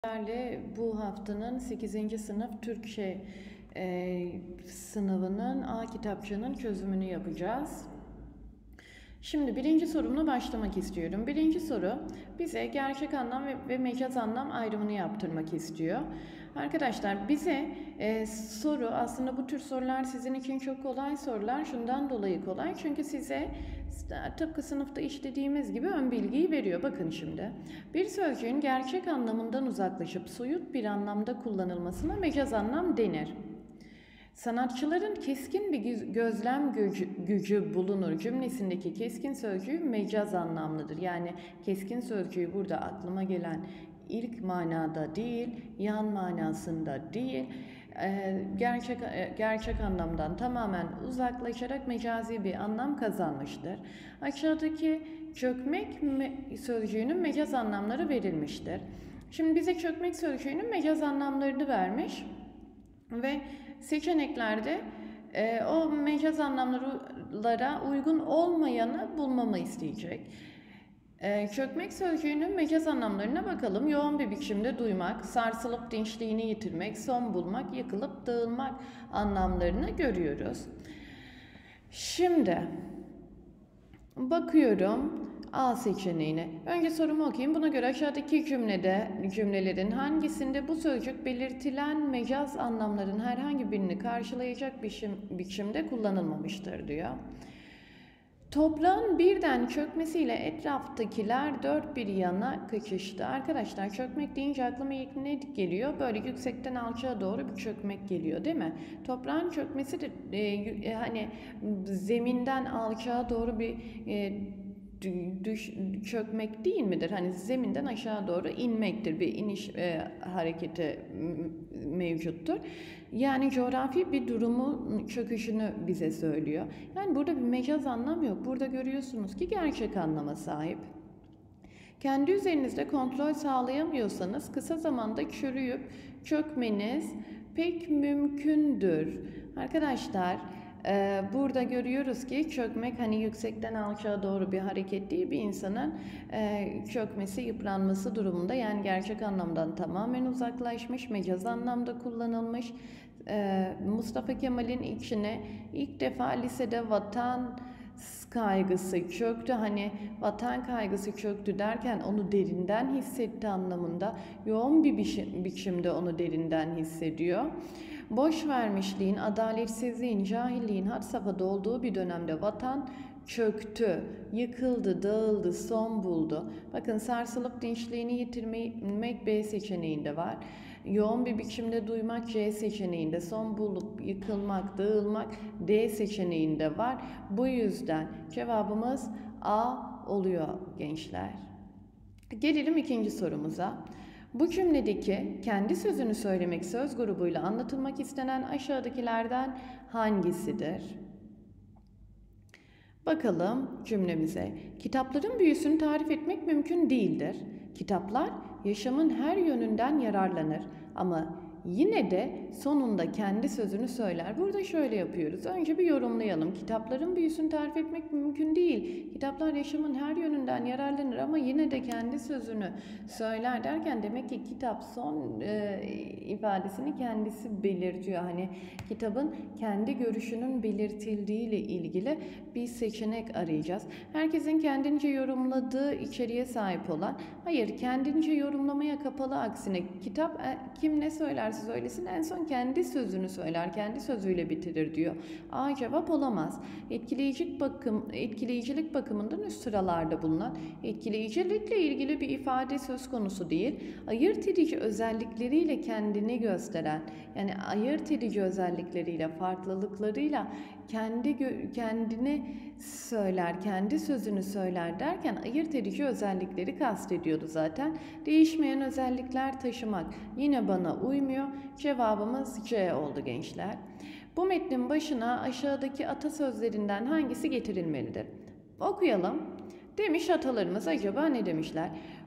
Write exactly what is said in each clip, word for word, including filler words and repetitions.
Sizlerle bu haftanın sekizinci sınıf Türkçe e, sınavının A kitapçığının çözümünü yapacağız. Şimdi birinci sorumla başlamak istiyorum. Birinci soru bize gerçek anlam ve, ve mecaz anlam ayrımını yaptırmak istiyor. Arkadaşlar bize e, soru aslında bu tür sorular sizin için çok kolay sorular. Şundan dolayı kolay çünkü size tıpkı sınıfta işlediğimiz gibi ön bilgiyi veriyor. Bakın şimdi bir sözcüğün gerçek anlamından uzaklaşıp soyut bir anlamda kullanılmasına mecaz anlam denir. Sanatçıların keskin bir gözlem gücü, gücü bulunur cümlesindeki keskin sözcüğü mecaz anlamlıdır. Yani keskin sözcüğü burada aklıma gelen ilk manada değil, yan manasında değil, gerçek gerçek anlamdan tamamen uzaklaşarak mecazi bir anlam kazanmıştır. Aşağıdaki çökmek sözcüğünün mecaz anlamları verilmiştir. Şimdi bize çökmek sözcüğünün mecaz anlamlarını vermiş ve seçeneklerde e, o mecaz anlamlara uygun olmayanı bulmamı isteyecek. E, çökmek sözcüğünün mecaz anlamlarına bakalım. Yoğun bir biçimde duymak, sarsılıp dinçliğini yitirmek, son bulmak, yıkılıp dağılmak anlamlarını görüyoruz. Şimdi bakıyorum A seçeneğine. Önce sorumu okuyayım. Buna göre aşağıdaki cümlede cümlelerin hangisinde bu sözcük belirtilen mecaz anlamların herhangi birini karşılayacak biçim, biçimde kullanılmamıştır diyor. Toprağın birden çökmesiyle etraftakiler dört bir yana kaçıştı. Arkadaşlar çökmek deyince aklıma ilk ne geliyor? Böyle yüksekten alçağa doğru bir çökmek geliyor değil mi? Toprağın çökmesi de e, hani zeminden alçağa doğru bir e, düş, çökmek değil midir? Hani zeminden aşağı doğru inmektir. Bir iniş e, hareketi mevcuttur. Yani coğrafi bir durumun çöküşünü bize söylüyor. Yani burada bir mecaz anlam yok. Burada görüyorsunuz ki gerçek anlama sahip. Kendi üzerinizde kontrol sağlayamıyorsanız kısa zamanda çürüyüp çökmeniz pek mümkündür. Arkadaşlar Ee, burada görüyoruz ki çökmek hani yüksekten alçağa doğru bir hareket değil, bir insanın e, çökmesi, yıpranması durumunda, yani gerçek anlamdan tamamen uzaklaşmış, mecaz anlamda kullanılmış. Ee, Mustafa Kemal'in içine ilk defa lisede vatan kaygısı çöktü. Hani vatan kaygısı çöktü derken onu derinden hissetti anlamında. Yoğun bir biçim, biçimde onu derinden hissediyor. Boş vermişliğin, adaletsizliğin, cahilliğin had safhada olduğu bir dönemde vatan çöktü, yıkıldı, dağıldı, son buldu. Bakın sarsılıp dinçliğini yitirmek B seçeneğinde var. Yoğun bir biçimde duymak C seçeneğinde, son bulup yıkılmak, dağılmak D seçeneğinde var. Bu yüzden cevabımız A oluyor gençler. Gelelim ikinci sorumuza. Bu cümledeki kendi sözünü söylemek söz grubuyla anlatılmak istenen aşağıdakilerden hangisidir? Bakalım cümlemize. Kitapların büyüsünü tarif etmek mümkün değildir. Kitaplar yaşamın her yönünden yararlanır ama yine de sonunda kendi sözünü söyler. Burada şöyle yapıyoruz. Önce bir yorumlayalım. Kitapların büyüsünü tarif etmek mümkün değil. Kitaplar yaşamın her yönünden yararlanır ama yine de kendi sözünü söyler derken demek ki kitap son e, ifadesini kendisi belirtiyor. Hani kitabın kendi görüşünün belirtildiği ile ilgili bir seçenek arayacağız. Herkesin kendince yorumladığı içeriğe sahip olan, hayır kendince yorumlamaya kapalı, aksine kitap kim ne söylerse söylesin en son kendi sözünü söyler, kendi sözüyle bitirir diyor. A cevap olamaz. Etkileyicilik bakım, etkileyicilik bakımından üst sıralarda bulunan, etkileyicilikle ilgili bir ifade söz konusu değil. Ayırt edici özellikleriyle kendini gösteren, yani ayırt edici özellikleriyle, farklılıklarıyla kendi kendini söyler, kendi sözünü söyler derken ayırt edici özellikleri kastediyordu zaten. Değişmeyen özellikler taşımak yine bana uymuyor. Cevabımız C oldu gençler. Bu metnin başına aşağıdaki atasözlerinden hangisi getirilmelidir? Okuyalım. Demiş atalarımız, acaba ne demişler?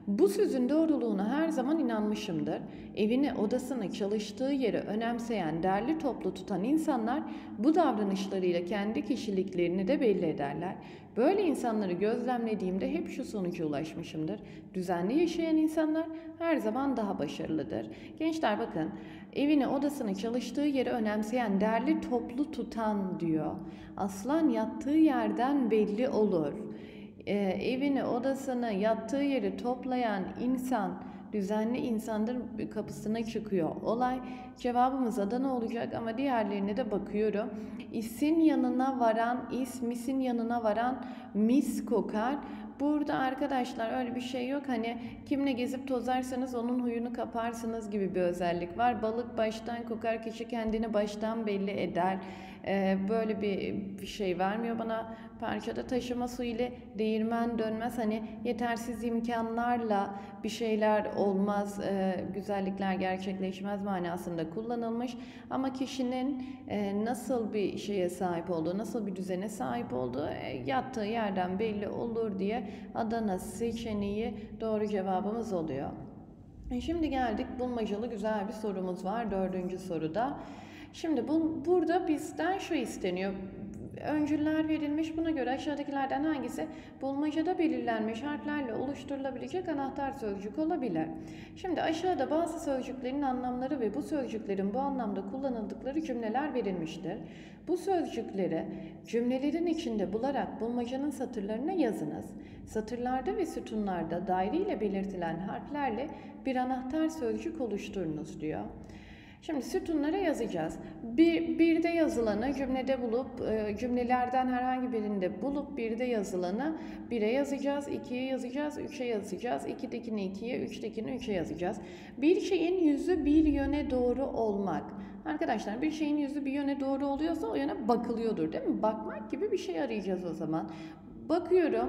Bu sözün doğruluğuna her zaman inanmışımdır. Evini, odasını, çalıştığı yeri önemseyen, derli toplu tutan insanlar bu davranışlarıyla kendi kişiliklerini de belli ederler. Böyle insanları gözlemlediğimde hep şu sonuca ulaşmışımdır. Düzenli yaşayan insanlar her zaman daha başarılıdır. Gençler bakın, evini, odasını, çalıştığı yeri önemseyen, derli toplu tutan diyor. Aslan yattığı yerden belli olur. Ee, evini, odasını, yattığı yeri toplayan insan düzenli insandır, kapısına çıkıyor olay. Cevabımız Adana olacak ama diğerlerine de bakıyorum. İsin yanına varan, is, misin yanına varan mis kokar. Burada arkadaşlar öyle bir şey yok. Hani kimle gezip tozarsanız onun huyunu kaparsınız gibi bir özellik var. Balık baştan kokar, kişi kendini baştan belli eder. Ee, böyle bir, bir şey vermiyor bana. Parçada taşıma su ile değirmen dönmez. Hani yetersiz imkanlarla bir şeyler olmaz, e, güzellikler gerçekleşmez manasında kullanılmış. Ama kişinin e, nasıl bir şeye sahip olduğu, nasıl bir düzene sahip olduğu e, yattığı yerden belli olur diye Adana seçeneği doğru cevabımız oluyor. E, şimdi geldik, bulmacalı güzel bir sorumuz var dördüncü soruda. Şimdi bu, burada bizden şu isteniyor. Öncüller verilmiş. Buna göre aşağıdakilerden hangisi bulmacada belirlenmiş harflerle oluşturulabilecek anahtar sözcük olabilir? Şimdi aşağıda bazı sözcüklerin anlamları ve bu sözcüklerin bu anlamda kullanıldıkları cümleler verilmiştir. Bu sözcükleri cümlelerin içinde bularak bulmacanın satırlarına yazınız. Satırlarda ve sütunlarda daire ile belirtilen harflerle bir anahtar sözcük oluşturunuz diyor. Şimdi sütunlara yazacağız. Bir, birde yazılanı cümlede bulup, e, cümlelerden herhangi birinde bulup birde yazılanı bire yazacağız, ikiye yazacağız, üçe yazacağız, ikidekini ikiye, üçtekini üçe yazacağız. Bir şeyin yüzü bir yöne doğru olmak. Arkadaşlar bir şeyin yüzü bir yöne doğru oluyorsa o yöne bakılıyordur değil mi? Bakmak gibi bir şey arayacağız o zaman. Bakıyorum.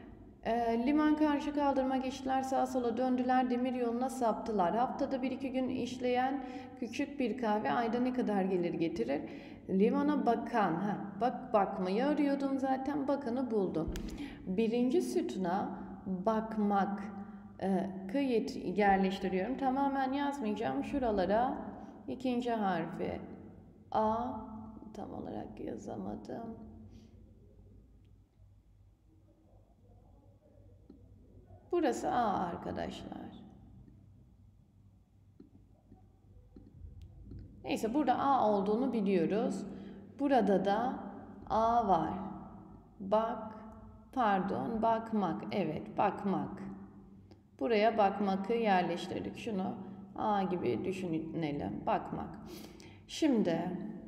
E, liman karşı kaldırıma geçtiler, sağa sola döndüler, demir yoluna saptılar. Haftada bir iki gün işleyen küçük bir kahve ayda ne kadar gelir getirir? Limana bakan, ha, bak bakmayı arıyordum zaten, bakanı buldum. Birinci sütuna bakmak e, kı yerleştiriyorum. Tamamen yazmayacağım. Şuralara ikinci harfi A, tam olarak yazamadım. Burası A arkadaşlar. Neyse burada A olduğunu biliyoruz. Burada da A var. Bak, pardon, bakmak. Evet, bakmak. Buraya bakmakı yerleştirdik. Şunu A gibi düşünelim. Bakmak. Şimdi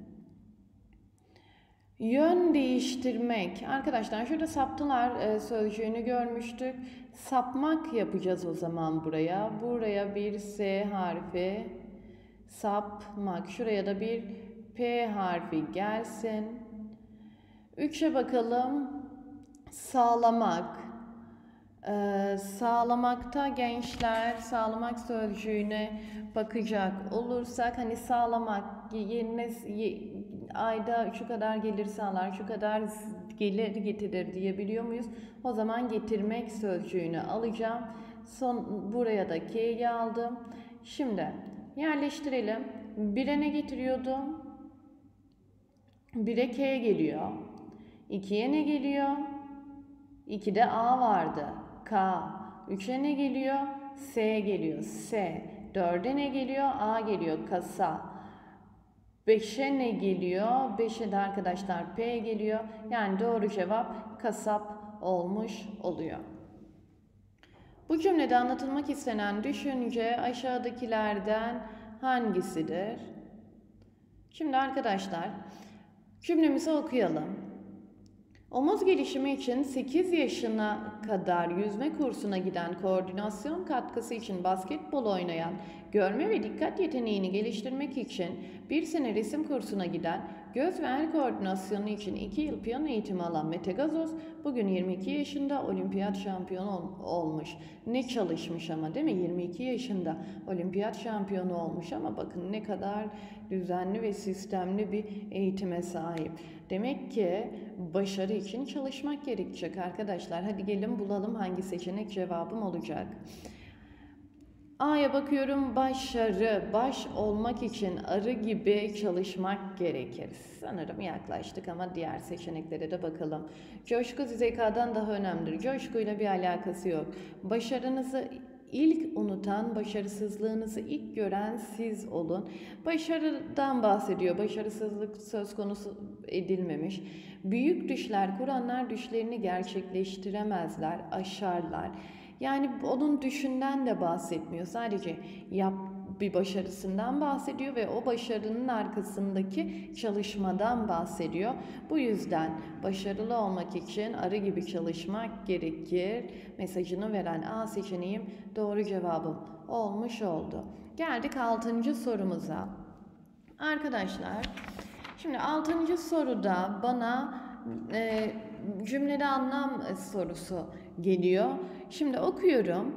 yön değiştirmek. Arkadaşlar şurada saptılar e, sözcüğünü görmüştük. Sapmak yapacağız o zaman buraya. Buraya bir S harfi. Sapmak. Şuraya da bir P harfi gelsin. Üçe bakalım. Sağlamak. Ee, sağlamakta gençler, sağlamak sözcüğüne bakacak olursak hani sağlamak yerine ayda şu kadar gelir sağlar, şu kadar gelir getirir diyebiliyor muyuz? O zaman getirmek sözcüğünü alacağım. Son buraya da K'yi aldım. Şimdi yerleştirelim. Bire ne getiriyordum? Bire K geliyor. ikiye ne geliyor? ikide A vardı. K. üçe ne geliyor? S geliyor. S. dörde ne geliyor? A geliyor. Kasa. beşe ne geliyor? beşe de arkadaşlar P geliyor. Yani doğru cevap kasap olmuş oluyor. Bu cümlede anlatılmak istenen düşünce aşağıdakilerden hangisidir? Şimdi arkadaşlar cümlemizi okuyalım. Omuz gelişimi için sekiz yaşına kadar yüzme kursuna giden, koordinasyon katkısı için basketbol oynayan, görme ve dikkat yeteneğini geliştirmek için bir sene resim kursuna giden, göz ve el koordinasyonu için iki yıl piyano eğitimi alan Mete Gazoz bugün yirmi iki yaşında olimpiyat şampiyonu ol- olmuş. Ne çalışmış ama değil mi? yirmi iki yaşında olimpiyat şampiyonu olmuş ama bakın ne kadar düzenli ve sistemli bir eğitime sahip. Demek ki başarı için çalışmak gerekecek arkadaşlar. Hadi gelin bulalım hangi seçenek cevabım olacak. A'ya bakıyorum, başarı, baş olmak için arı gibi çalışmak gerekir. Sanırım yaklaştık ama diğer seçeneklere de bakalım. Coşku zekadan daha önemlidir. Coşkuyla bir alakası yok. Başarınızı ilk unutan, başarısızlığınızı ilk gören siz olun. Başarıdan bahsediyor. Başarısızlık söz konusu edilmemiş. Büyük düşler kuranlar düşlerini gerçekleştiremezler, aşarlar. Yani onun düşünden de bahsetmiyor. Sadece yap bir başarısından bahsediyor ve o başarının arkasındaki çalışmadan bahsediyor. Bu yüzden başarılı olmak için arı gibi çalışmak gerekir. Mesajını veren A seçeneğim doğru cevabım olmuş oldu. Geldik altıncı sorumuza. Arkadaşlar, şimdi altıncı soruda bana e, cümlede anlam sorusu geliyor. Şimdi okuyorum.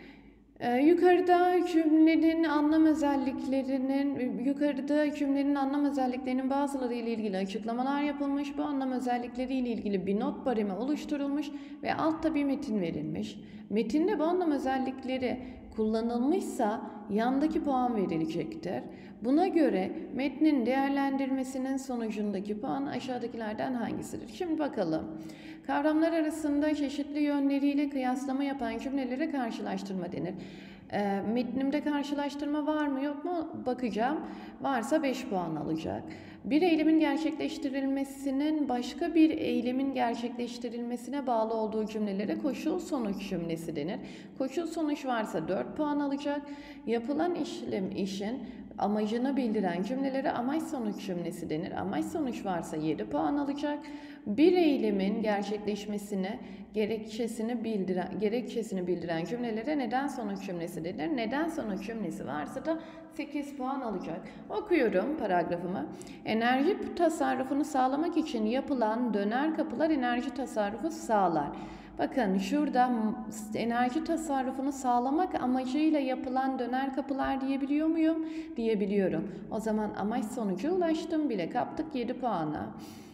Ee, yukarıda cümlenin anlam özelliklerinin yukarıda cümlenin anlam özelliklerinin bazıları ile ilgili açıklamalar yapılmış. Bu anlam özellikleri ile ilgili bir not baremi oluşturulmuş ve altta bir metin verilmiş. Metinde bu anlam özellikleri kullanılmışsa yandaki puan verilecektir. Buna göre metnin değerlendirmesinin sonucundaki puan aşağıdakilerden hangisidir? Şimdi bakalım. Kavramlar arasında çeşitli yönleriyle kıyaslama yapan cümlelere karşılaştırma denir. E, metnimde karşılaştırma var mı yok mu bakacağım. Varsa beş puan alacak. Bir eylemin gerçekleştirilmesinin başka bir eylemin gerçekleştirilmesine bağlı olduğu cümlelere koşul sonuç cümlesi denir. Koşul sonuç varsa dört puan alacak. Yapılan işlem işin amacını bildiren cümlelere amaç sonuç cümlesi denir. Amaç sonuç varsa yedi puan alacak. Bir eylemin gerçekleşmesine gerekçesini bildiren gerekçesini bildiren cümlelere neden sonuç cümlesi denir. Neden sonuç cümlesi varsa da sekiz puan alacak. Okuyorum paragrafımı. Enerji tasarrufunu sağlamak için yapılan döner kapılar enerji tasarrufu sağlar. Bakın şurada enerji tasarrufunu sağlamak amacıyla yapılan döner kapılar diyebiliyor muyum? Diyebiliyorum. O zaman amaç sonuca ulaştım bile, kaptık yedi puana.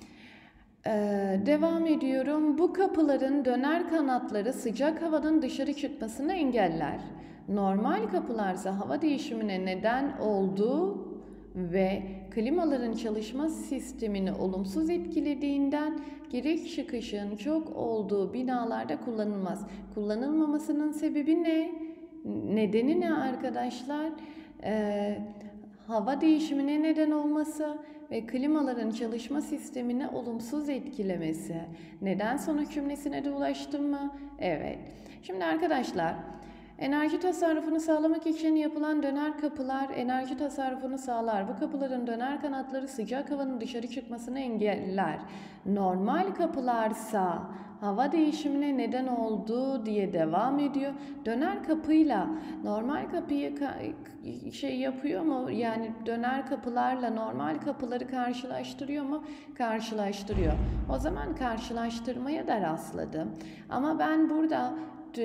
Ee, devam ediyorum. Bu kapıların döner kanatları sıcak havanın dışarı çıkmasını engeller. Normal kapılarsa hava değişimine neden olduğu ve klimaların çalışma sistemini olumsuz etkilediğinden giriş çıkışın çok olduğu binalarda kullanılmaz. Kullanılmamasının sebebi ne? Nedeni ne arkadaşlar? Ee, hava değişimine neden olması ve klimaların çalışma sistemini olumsuz etkilemesi. Neden sonuç cümlesine de ulaştım mı? Evet. Şimdi arkadaşlar, enerji tasarrufunu sağlamak için yapılan döner kapılar enerji tasarrufunu sağlar. Bu kapıların döner kanatları sıcak havanın dışarı çıkmasını engeller. Normal kapılarsa hava değişimine neden oldu diye devam ediyor. Döner kapıyla normal kapıyı şey yapıyor mu? Yani döner kapılarla normal kapıları karşılaştırıyor mu? Karşılaştırıyor. O zaman karşılaştırmaya da rastladım. Ama ben burada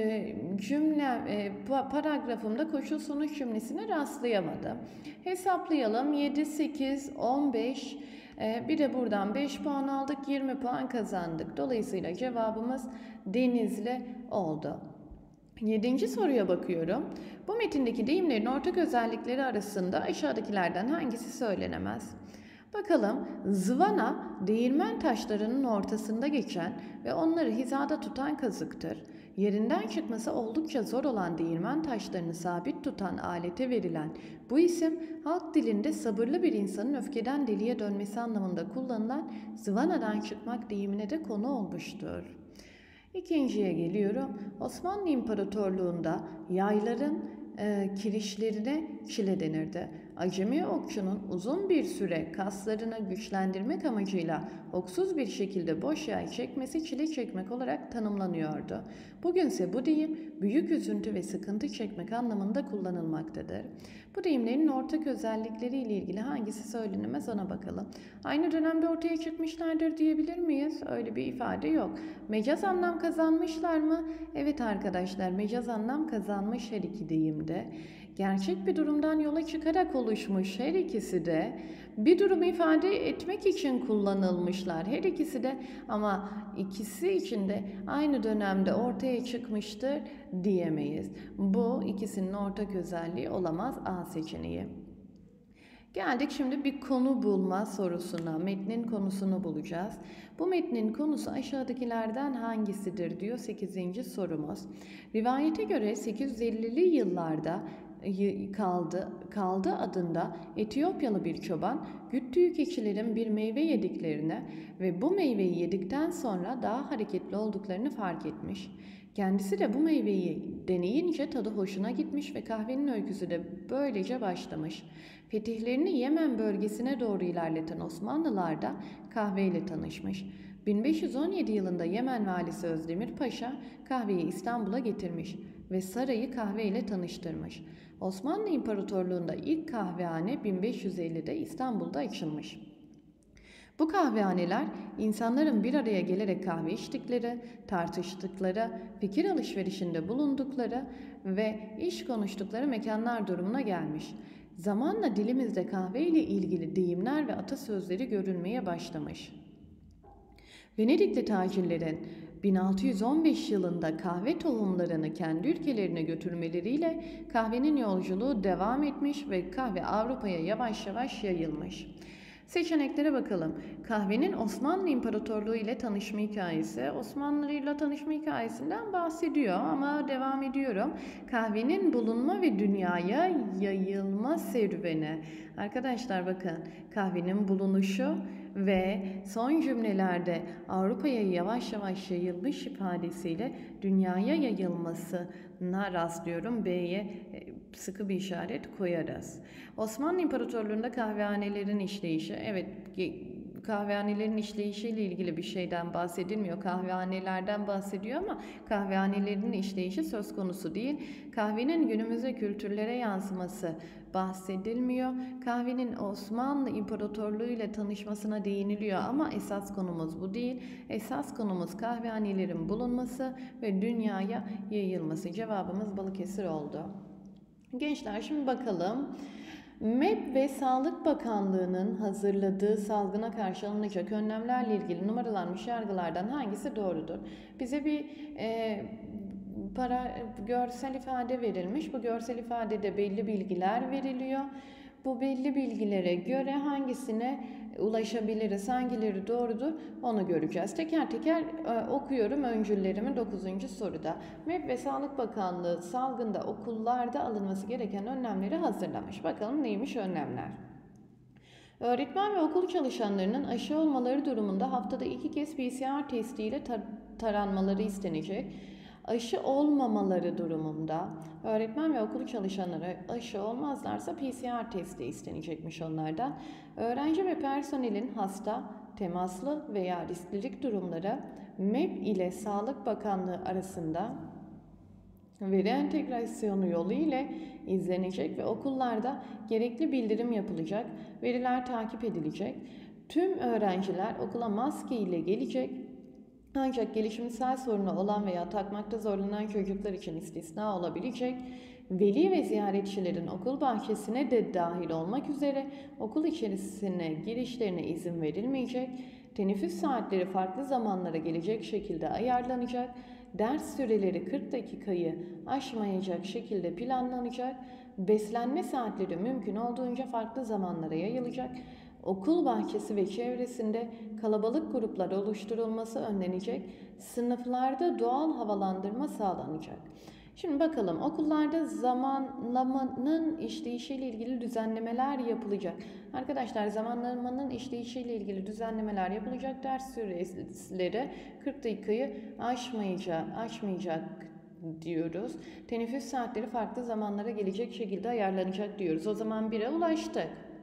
cümle paragrafımda koşul sonuç cümlesine rastlayamadım. Hesaplayalım. yedi, sekiz, on beş, bir de buradan beş puan aldık, yirmi puan kazandık. Dolayısıyla cevabımız Denizli oldu. Yedinci soruya bakıyorum. Bu metindeki deyimlerin ortak özellikleri arasında aşağıdakilerden hangisi söylenemez? Bakalım, zıvana değirmen taşlarının ortasında geçen ve onları hizada tutan kazıktır. Yerinden çıkması oldukça zor olan değirmen taşlarını sabit tutan alete verilen bu isim halk dilinde sabırlı bir insanın öfkeden deliye dönmesi anlamında kullanılan zıvanadan çıkmak deyimine de konu olmuştur. İkinciye geliyorum. Osmanlı İmparatorluğu'nda yayların e, kirişlerine çile denirdi. Acemi okçunun uzun bir süre kaslarını güçlendirmek amacıyla oksuz bir şekilde boş yay çekmesi çile çekmek olarak tanımlanıyordu. Bugünse bu deyim büyük üzüntü ve sıkıntı çekmek anlamında kullanılmaktadır. Bu deyimlerin ortak özellikleri ile ilgili hangisi söylenemez ona bakalım. Aynı dönemde ortaya çıkmışlardır diyebilir miyiz? Öyle bir ifade yok. Mecaz anlam kazanmışlar mı? Evet arkadaşlar, mecaz anlam kazanmış her iki deyimde. Gerçek bir durumdan yola çıkarak oluşmuş. Her ikisi de bir durumu ifade etmek için kullanılmışlar. Her ikisi de, ama ikisi için de aynı dönemde ortaya çıkmıştır diyemeyiz. Bu ikisinin ortak özelliği olamaz, A seçeneği. Geldik şimdi bir konu bulma sorusuna. Metnin konusunu bulacağız. Bu metnin konusu aşağıdakilerden hangisidir diyor sekizinci sorumuz. Rivayete göre sekiz yüz ellili yıllarda kaldı, kaldı adında Etiyopyalı bir çoban güttüğü keçilerin bir meyve yediklerini ve bu meyveyi yedikten sonra daha hareketli olduklarını fark etmiş. Kendisi de bu meyveyi deneyince tadı hoşuna gitmiş ve kahvenin öyküsü de böylece başlamış. Fetihlerini Yemen bölgesine doğru ilerleten Osmanlılar da kahveyle tanışmış. bin beş yüz on yedi yılında Yemen valisi Özdemir Paşa kahveyi İstanbul'a getirmiş ve sarayı kahveyle tanıştırmış. Osmanlı İmparatorluğu'nda ilk kahvehane bin beş yüz ellide İstanbul'da açılmış. Bu kahvehaneler insanların bir araya gelerek kahve içtikleri, tartıştıkları, fikir alışverişinde bulundukları ve iş konuştukları mekanlar durumuna gelmiş. Zamanla dilimizde kahve ile ilgili deyimler ve atasözleri görülmeye başlamış. Venedikli tacirlerin bin altı yüz on beş yılında kahve tohumlarını kendi ülkelerine götürmeleriyle kahvenin yolculuğu devam etmiş ve kahve Avrupa'ya yavaş yavaş yayılmış. Seçeneklere bakalım. Kahvenin Osmanlı İmparatorluğu ile tanışma hikayesi. Osmanlı ile tanışma hikayesinden bahsediyor ama devam ediyorum. Kahvenin bulunma ve dünyaya yayılma serüveni. Arkadaşlar bakın, kahvenin bulunuşu ve son cümlelerde Avrupa'ya yavaş yavaş yayılmış ifadesiyle dünyaya yayılmasına rastlıyorum. B'ye sıkı bir işaret koyarız. Osmanlı İmparatorluğu'nda kahvehanelerin işleyişi, evet, kahvehanelerin işleyişiyle ilgili bir şeyden bahsedilmiyor. Kahvehanelerden bahsediyor ama kahvehanelerin işleyişi söz konusu değil. Kahvenin günümüzde kültürlere yansıması bahsedilmiyor. Kahvenin Osmanlı İmparatorluğu ile tanışmasına değiniliyor ama esas konumuz bu değil. Esas konumuz kahvehanelerin bulunması ve dünyaya yayılması. Cevabımız Balıkesir oldu. Gençler, şimdi bakalım. M E P ve Sağlık Bakanlığı'nın hazırladığı salgına karşı alınacak önlemlerle ilgili numaralanmış yargılardan hangisi doğrudur? Bize bir e, para görsel ifade verilmiş. Bu görsel ifadede belli bilgiler veriliyor. Bu belli bilgilere göre hangisine ulaşabiliriz, hangileri doğrudur onu göreceğiz. Teker teker e, okuyorum öncüllerimi dokuzuncu soruda. M E P ve Sağlık Bakanlığı salgında okullarda alınması gereken önlemleri hazırlamış. Bakalım neymiş önlemler? Öğretmen ve okul çalışanlarının aşı olmaları durumunda haftada iki kez P C R testiyle tar taranmaları istenecek. Aşı olmamaları durumunda öğretmen ve okul çalışanları aşı olmazlarsa P C R testi istenecekmiş onlardan. Öğrenci ve personelin hasta, temaslı veya risklilik durumları M E P ile Sağlık Bakanlığı arasında veri entegrasyonu yolu ile izlenecek ve okullarda gerekli bildirim yapılacak, veriler takip edilecek. Tüm öğrenciler okula maske ile gelecek. Ancak gelişimsel sorunu olan veya takmakta zorlanan çocuklar için istisna olabilecek. Veli ve ziyaretçilerin okul bahçesine de dahil olmak üzere okul içerisine girişlerine izin verilmeyecek. Teneffüs saatleri farklı zamanlara gelecek şekilde ayarlanacak. Ders süreleri kırk dakikayı aşmayacak şekilde planlanacak. Beslenme saatleri mümkün olduğunca farklı zamanlara yayılacak. Okul bahçesi ve çevresinde kalabalık gruplar oluşturulması önlenecek. Sınıflarda doğal havalandırma sağlanacak. Şimdi bakalım, okullarda zamanlamanın işleyişiyle ilgili düzenlemeler yapılacak. Arkadaşlar, zamanlamanın işleyişiyle ilgili düzenlemeler yapılacak. Ders süreleri kırk dakikayı aşmayacak, aşmayacak diyoruz. Teneffüs saatleri farklı zamanlara gelecek şekilde ayarlanacak diyoruz. O zaman bire ulaştık.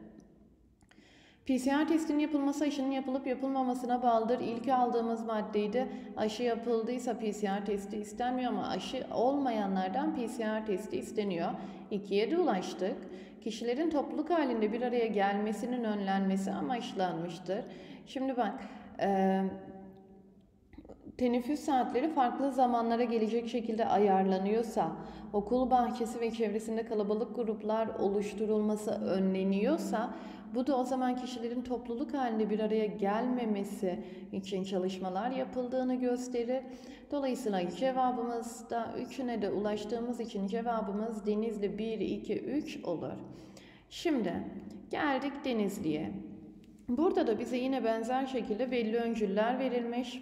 P C R testinin yapılması aşının yapılıp yapılmamasına bağlıdır. İlk aldığımız maddeydi. Aşı yapıldıysa P C R testi istenmiyor ama aşı olmayanlardan P C R testi isteniyor. ikiye de ulaştık. Kişilerin topluluk halinde bir araya gelmesinin önlenmesi amaçlanmıştır. Şimdi bak, e, teneffüs saatleri farklı zamanlara gelecek şekilde ayarlanıyorsa, okul bahçesi ve çevresinde kalabalık gruplar oluşturulması önleniyorsa, bu da o zaman kişilerin topluluk halinde bir araya gelmemesi için çalışmalar yapıldığını gösterir. Dolayısıyla cevabımız da üçüne de ulaştığımız için cevabımız Denizli bir, iki, üç olur. Şimdi geldik Denizli'ye. Burada da bize yine benzer şekilde belli öncüller verilmiş.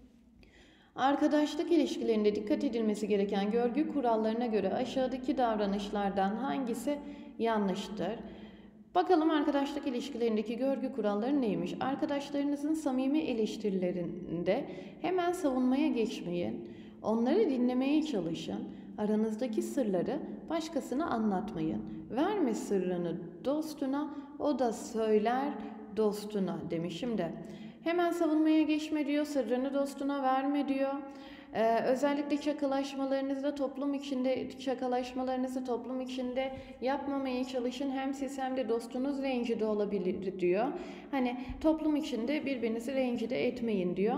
Arkadaşlık ilişkilerinde dikkat edilmesi gereken görgü kurallarına göre aşağıdaki davranışlardan hangisi yanlıştır? Bakalım arkadaşlık ilişkilerindeki görgü kuralları neymiş? Arkadaşlarınızın samimi eleştirilerinde hemen savunmaya geçmeyin. Onları dinlemeye çalışın. Aranızdaki sırları başkasına anlatmayın. Verme sırrını dostuna, o da söyler dostuna demişim de. Hemen savunmaya geçme diyor, sırrını dostuna verme diyor. Ee, özellikle çakalaşmalarınızda toplum içinde çakalaşmalarınızı toplum içinde yapmamaya çalışın. Hem siz hem de dostunuz rencide olabilir diyor. Hani toplum içinde birbirinizi rencide etmeyin diyor.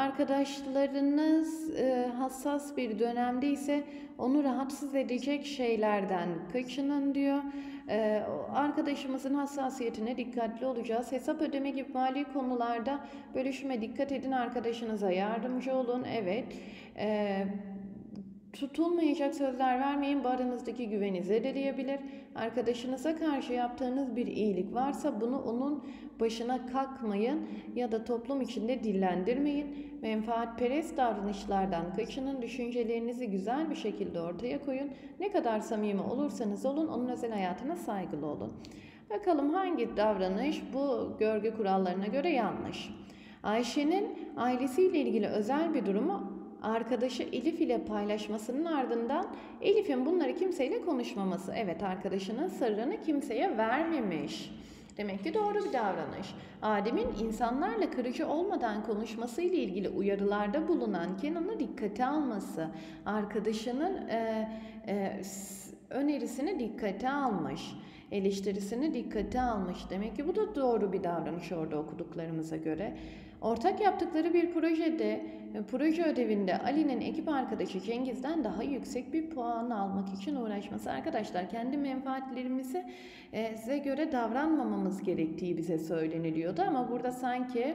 Arkadaşlarınız e, hassas bir dönemde ise onu rahatsız edecek şeylerden kaçının diyor. Ee, arkadaşımızın hassasiyetine dikkatli olacağız. Hesap ödeme gibi mali konularda bölüşüme dikkat edin. Arkadaşınıza yardımcı olun. Evet. Ee, tutulmayacak sözler vermeyin. Bu aranızdaki güveni zedeleyebilir. Arkadaşınıza karşı yaptığınız bir iyilik varsa bunu onun başına kalkmayın ya da toplum içinde dillendirmeyin. Menfaatperest davranışlardan kaçının. Düşüncelerinizi güzel bir şekilde ortaya koyun. Ne kadar samimi olursanız olun, onun özel hayatına saygılı olun. Bakalım hangi davranış bu görgü kurallarına göre yanlış? Ayşe'nin ailesiyle ilgili özel bir durumu arkadaşı Elif ile paylaşmasının ardından Elif'in bunları kimseyle konuşmaması. Evet, arkadaşının sırrını kimseye vermemiş. Demek ki doğru bir davranış. Adem'in insanlarla kırıcı olmadan konuşması ile ilgili uyarılarda bulunan Kenan'ı dikkate alması, arkadaşının e, e, önerisini dikkate almış, eleştirisini dikkate almış. Demek ki bu da doğru bir davranış orada okuduklarımıza göre. Ortak yaptıkları bir projede, proje ödevinde Ali'nin ekip arkadaşı Cengiz'den daha yüksek bir puan almak için uğraşması. Arkadaşlar, kendi menfaatlerimize e, göre davranmamamız gerektiği bize söyleniliyordu ama burada sanki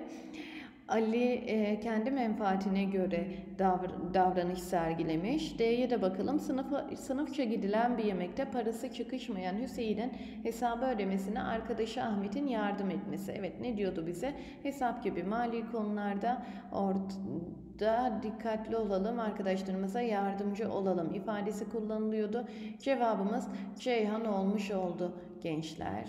Ali e, kendi menfaatine göre davr- davranış sergilemiş. D'ye de bakalım. Sınıfı, sınıfça gidilen bir yemekte parası çıkışmayan Hüseyin'in hesabı ödemesine arkadaşı Ahmet'in yardım etmesi. Evet, ne diyordu bize? Hesap gibi mali konularda orada dikkatli olalım, arkadaşlarımıza yardımcı olalım ifadesi kullanılıyordu. Cevabımız Ceyhan olmuş oldu gençler.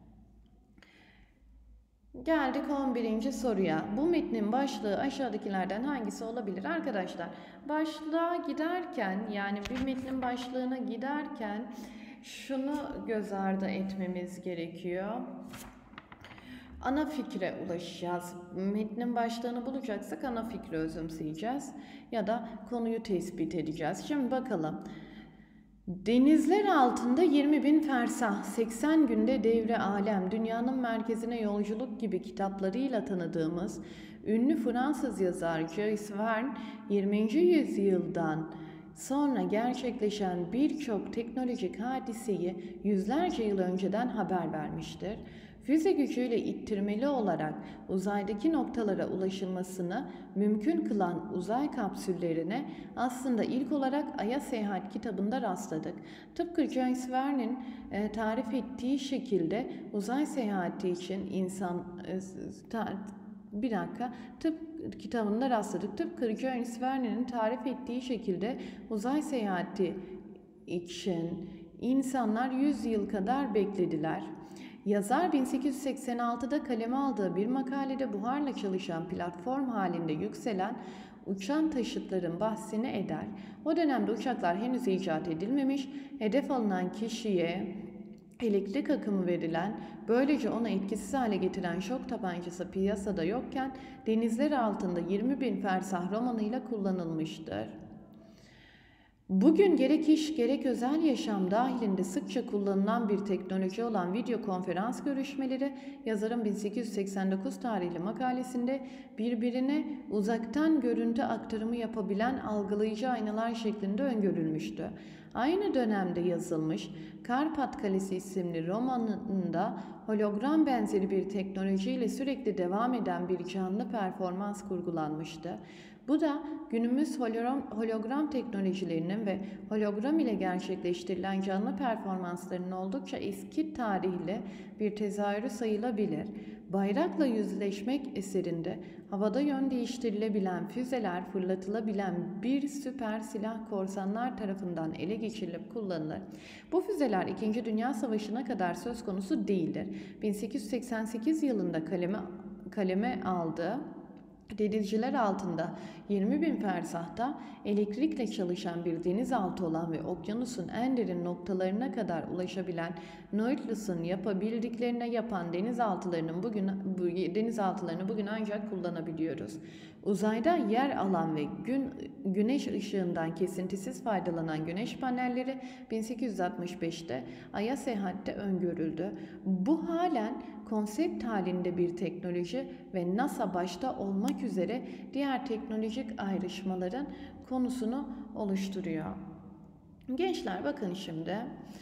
Geldik on birinci soruya. Bu metnin başlığı aşağıdakilerden hangisi olabilir? Arkadaşlar, başlığa giderken, yani bir metnin başlığına giderken şunu göz ardı etmemiz gerekiyor. Ana fikre ulaşacağız. Metnin başlığını bulacaksak ana fikri özümseyeceğiz ya da konuyu tespit edeceğiz. Şimdi bakalım. Denizler altında yirmi bin fersah, seksen günde devre alem, dünyanın merkezine yolculuk gibi kitaplarıyla tanıdığımız ünlü Fransız yazar Jules Verne, yirminci yüzyıldan sonra gerçekleşen birçok teknolojik hadiseyi yüzlerce yıl önceden haber vermiştir. Füze gücüyle ittirmeli olarak uzaydaki noktalara ulaşılmasını mümkün kılan uzay kapsüllerine aslında ilk olarak Ay'a Seyahat kitabında rastladık. Tıpkı Jules Verne'in e, tarif ettiği şekilde uzay seyahati için insan e, ta, bir dakika tıp kitabında rastladık. Tıpkı Jules Verne'in tarif ettiği şekilde uzay seyahati için insanlar yüz yıl kadar beklediler. Yazar bin sekiz yüz seksen altıda kaleme aldığı bir makalede buharla çalışan platform halinde yükselen uçan taşıtların bahsini eder. O dönemde uçaklar henüz icat edilmemiş, hedef alınan kişiye elektrik akımı verilen, böylece onu etkisiz hale getiren şok tabancası piyasada yokken denizler altında yirmi bin fersah romanıyla kullanılmıştır. Bugün gerek iş gerek özel yaşam dahilinde sıkça kullanılan bir teknoloji olan video konferans görüşmeleri, yazarın bin sekiz yüz seksen dokuz tarihli makalesinde birbirine uzaktan görüntü aktarımı yapabilen algılayıcı aynalar şeklinde öngörülmüştü. Aynı dönemde yazılmış Karpat Kalesi isimli romanında hologram benzeri bir teknolojiyle sürekli devam eden bir canlı performans kurgulanmıştı. Bu da günümüz hologram, hologram teknolojilerinin ve hologram ile gerçekleştirilen canlı performanslarının oldukça eski tarihli bir tezahürü sayılabilir. Bayrakla Yüzleşmek eserinde havada yön değiştirilebilen füzeler fırlatılabilen bir süper silah korsanlar tarafından ele geçirilip kullanılır. Bu füzeler İkinci Dünya Savaşı'na kadar söz konusu değildir. bin sekiz yüz seksen sekiz yılında kaleme, kaleme aldığı denizciler altında yirmi bin fersahta elektrikle çalışan bir denizaltı olan ve okyanusun en derin noktalarına kadar ulaşabilen Nautilus'un yapabildiklerine yapan denizaltılarının bugün bu denizaltılarını bugün ancak kullanabiliyoruz. Uzayda yer alan ve gün güneş ışığından kesintisiz faydalanan güneş panelleri bin sekiz yüz altmış beşte Ay'a seyahatte öngörüldü. Bu halen konsept halinde bir teknoloji ve NASA başta olmak üzere diğer teknolojik ayrışmaların konusunu oluşturuyor. Gençler bakın şimdi.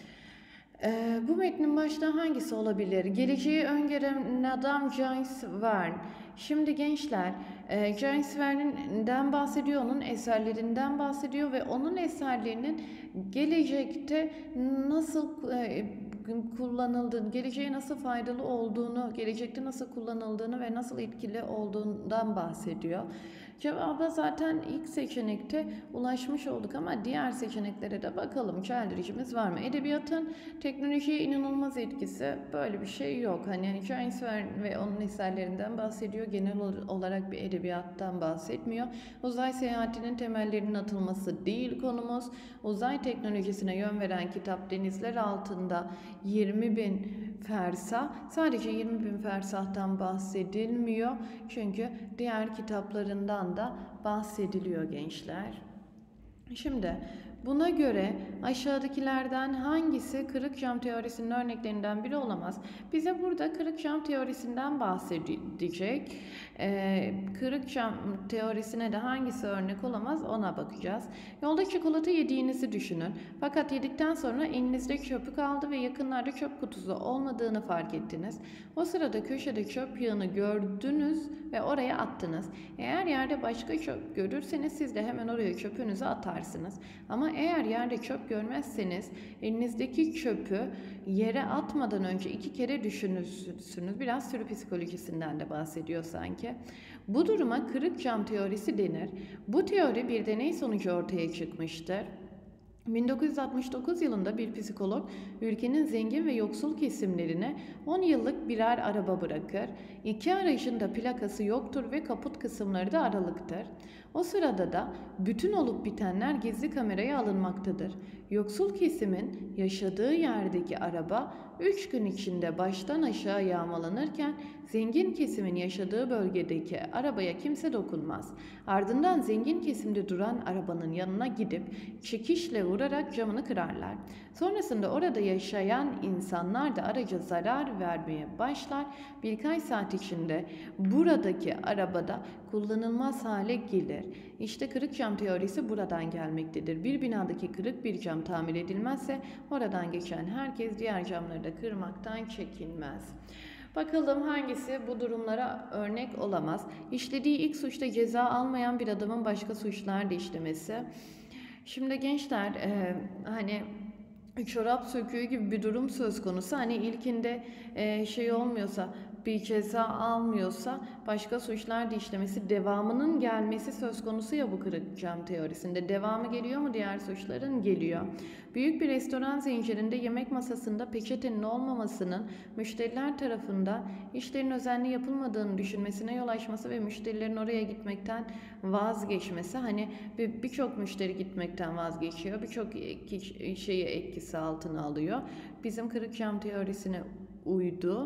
Ee, bu metnin başta hangisi olabilir? Geleceği öngören adam Jules Verne. Şimdi gençler, e, Jules Verne'den bahsediyor, onun eserlerinden bahsediyor ve onun eserlerinin gelecekte nasıl e, kullanıldığını, geleceğe nasıl faydalı olduğunu, gelecekte nasıl kullanıldığını ve nasıl etkili olduğundan bahsediyor. Cevaba zaten ilk seçenekte ulaşmış olduk ama diğer seçeneklere de bakalım. Çeldiricimiz var mı? Edebiyatın teknolojiye inanılmaz etkisi, böyle bir şey yok. Hani yani Jules Verne ve onun eserlerinden bahsediyor. Genel olarak bir edebiyattan bahsetmiyor. Uzay seyahatinin temellerinin atılması değil konumuz. Uzay teknolojisine yön veren kitap Denizler Altında yirmi bin fersah. Sadece yirmi bin fersahtan bahsedilmiyor. Çünkü diğer kitaplarından da bahsediliyor gençler. Şimdi buna göre aşağıdakilerden hangisi kırık cam teorisinin örneklerinden biri olamaz? Bize burada kırık cam teorisinden bahsedecek. Ee, kırık cam teorisine de hangisi örnek olamaz ona bakacağız. Yolda çikolata yediğinizi düşünün. Fakat yedikten sonra elinizde çöpü kaldı ve yakınlarda çöp kutusu olmadığını fark ettiniz. O sırada köşede çöp yığını gördünüz ve oraya attınız. Eğer yerde başka çöp görürseniz siz de hemen oraya çöpünüzü atarsınız. Ama eğer yerde çöp görmezseniz elinizdeki çöpü yere atmadan önce iki kere düşünürsünüz. Biraz sürü psikolojisinden de bahsediyor sanki. Bu duruma kırık cam teorisi denir. Bu teori bir deney sonucu ortaya çıkmıştır. bin dokuz yüz altmış dokuz yılında bir psikolog ülkenin zengin ve yoksul kesimlerine on yıllık birer araba bırakır. İki aracın da plakası yoktur ve kaput kısımları da aralıktır. O sırada da bütün olup bitenler gizli kameraya alınmaktadır. Yoksul kesimin yaşadığı yerdeki araba üç gün içinde baştan aşağı yağmalanırken zengin kesimin yaşadığı bölgedeki arabaya kimse dokunmaz. Ardından zengin kesimde duran arabanın yanına gidip çekişle vurarak camını kırarlar. Sonrasında orada yaşayan insanlar da araca zarar vermeye başlar. Birkaç saat içinde buradaki arabada kullanılmaz hale gelir. İşte kırık cam teorisi buradan gelmektedir. Bir binadaki kırık bir cam tamir edilmezse oradan geçen herkes diğer camları da kırmaktan çekinmez. Bakalım hangisi bu durumlara örnek olamaz? İşlediği ilk suçta ceza almayan bir adamın başka suçlar da işlemesi. Şimdi gençler e, hani çorap söküğü gibi bir durum söz konusu. Hani ilkinde e, şey olmuyorsa, bir ceza almıyorsa başka suçlar da işlemesi, devamının gelmesi söz konusu ya bu kırık cam teorisinde. Devamı geliyor mu diğer suçların? Geliyor. Büyük bir restoran zincirinde yemek masasında peçetenin olmamasının müşteriler tarafından işlerin özenli yapılmadığını düşünmesine yol açması ve müşterilerin oraya gitmekten vazgeçmesi. Hani birçok müşteri gitmekten vazgeçiyor. Birçok şeyi etkisi altına alıyor. Bizim kırık cam teorisine uydu.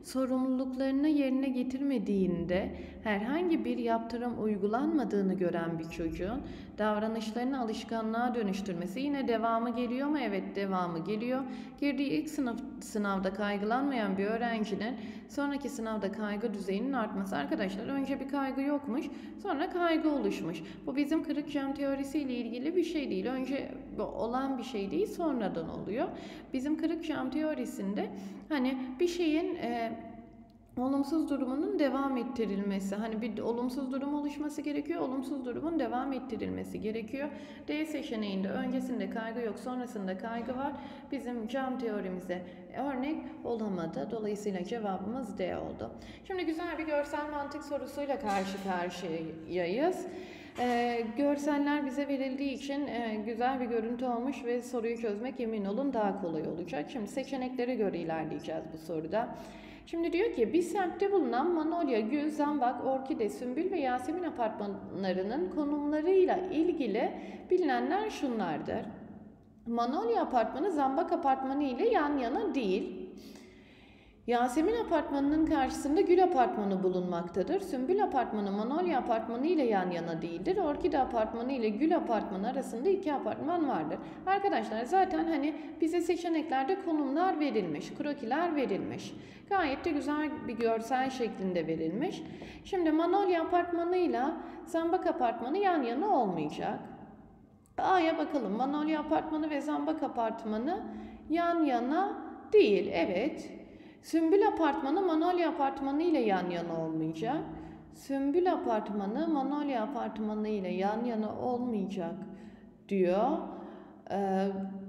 sorumluluklarını yerine getirmediğinde herhangi bir yaptırım uygulanmadığını gören bir çocuğun davranışlarını alışkanlığa dönüştürmesi, yine devamı geliyor mu? Evet, devamı geliyor. Girdiği ilk sınıf sınavda kaygılanmayan bir öğrencinin sonraki sınavda kaygı düzeyinin artması. Arkadaşlar, önce bir kaygı yokmuş, sonra kaygı oluşmuş. Bu bizim kırık cam teorisiyle ilgili bir şey değil. Önce olan bir şey değil, sonradan oluyor. Bizim kırık cam teorisinde hani bir şeyin e, olumsuz durumunun devam ettirilmesi, hani bir olumsuz durum oluşması gerekiyor, olumsuz durumun devam ettirilmesi gerekiyor. D seçeneğinde öncesinde kaygı yok, sonrasında kaygı var. Bizim cam teorimize örnek olamadı. Dolayısıyla cevabımız D oldu. Şimdi güzel bir görsel mantık sorusuyla karşı karşıyayız. Ee, görseller bize verildiği için e, güzel bir görüntü olmuş ve soruyu çözmek emin olun daha kolay olacak. Şimdi seçeneklere göre ilerleyeceğiz bu soruda. Şimdi diyor ki bir semtte bulunan Manolya, Gül, Zambak, Orkide, Sümbül ve Yasemin apartmanlarının konumlarıyla ilgili bilinenler şunlardır. Manolya apartmanı Zambak apartmanı ile yan yana değil. Yasemin apartmanının karşısında Gül apartmanı bulunmaktadır. Sümbül apartmanı Manolya apartmanı ile yan yana değildir. Orkide apartmanı ile Gül apartmanı arasında iki apartman vardır. Arkadaşlar zaten hani bize seçeneklerde konumlar verilmiş, krokiler verilmiş. Gayet de güzel bir görsel şeklinde verilmiş. Şimdi Manolya apartmanı ile Zambak apartmanı yan yana olmayacak. A'ya bakalım. Manolya apartmanı ve Zambak apartmanı yan yana değil. Evet. Sümbül apartmanı Manolya apartmanı ile yan yana olmayacak. Sümbül apartmanı Manolya apartmanı ile yan yana olmayacak diyor. Ee,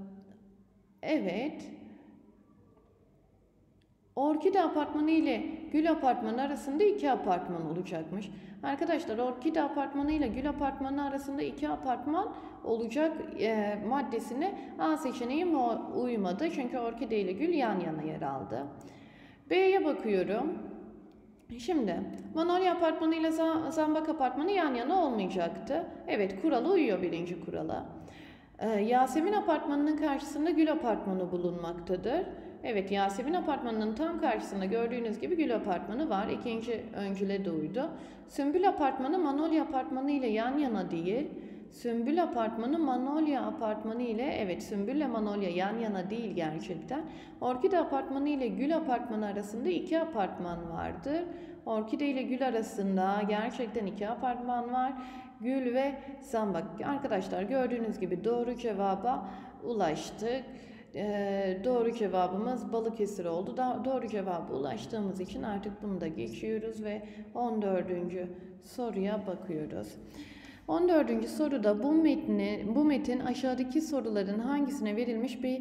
evet. Orkide apartmanı ile Gül apartmanı arasında iki apartman olacakmış. Arkadaşlar, Orkide apartmanı ile Gül apartmanı arasında iki apartman olacak e, maddesine A seçeneği uymadı. Çünkü Orkide ile Gül yan yana yer aldı. B'ye bakıyorum. Şimdi Manolya apartmanı ile Zambak apartmanı yan yana olmayacaktı. Evet, kurala uyuyor, birinci kurala. Ee, Yasemin apartmanının karşısında Gül apartmanı bulunmaktadır. Evet, Yasemin apartmanının tam karşısında gördüğünüz gibi Gül apartmanı var. İkinci öncüle de uydu. Sümbül apartmanı Manolya apartmanı ile yan yana değil. Sümbül apartmanı Manolya apartmanı ile, evet, Sümbül ile Manolya yan yana değil gerçekten. Orkide apartmanı ile Gül apartmanı arasında iki apartman vardır. Orkide ile Gül arasında gerçekten iki apartman var. Gül ve Zambak. Arkadaşlar, gördüğünüz gibi doğru cevaba ulaştık. Ee, doğru cevabımız Balıkesir oldu. Da, doğru cevaba ulaştığımız için artık bunu da geçiyoruz ve on dördüncü soruya bakıyoruz. on dördüncü soruda bu metni, bu metin aşağıdaki soruların hangisine verilmiş bir